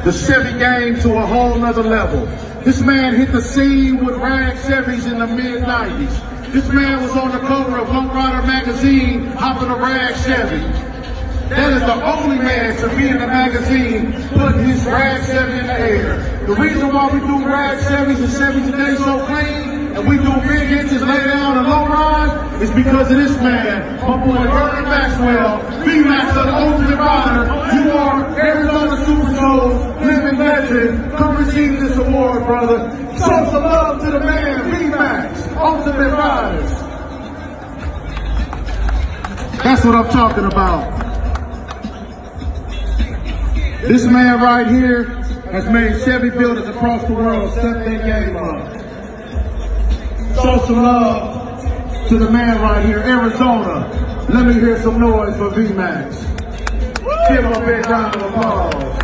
the Chevy game to a whole nother level. This man hit the scene with rag Chevys in the mid-90s. This man was on the cover of Low Rider magazine hopping a rag Chevy. That is the only man to be in the magazine putting his rag Chevy in the air. The reason why we do rag Chevys and Chevy today so clean, and we do big hitches, lay down and low ride, is because of this man, my boy Vernon Maxwell, V-Max of the Ultimate Rider. You are Arizona Super Show living legend. Come receive this award, brother. Show some love to the man, V-Max, Ultimate Riders. That's what I'm talking about. This man right here has made Chevy builders across the world step their game up. Show some love to the man right here, Arizona. Let me hear some noise for V-Max. Give him a big round of applause.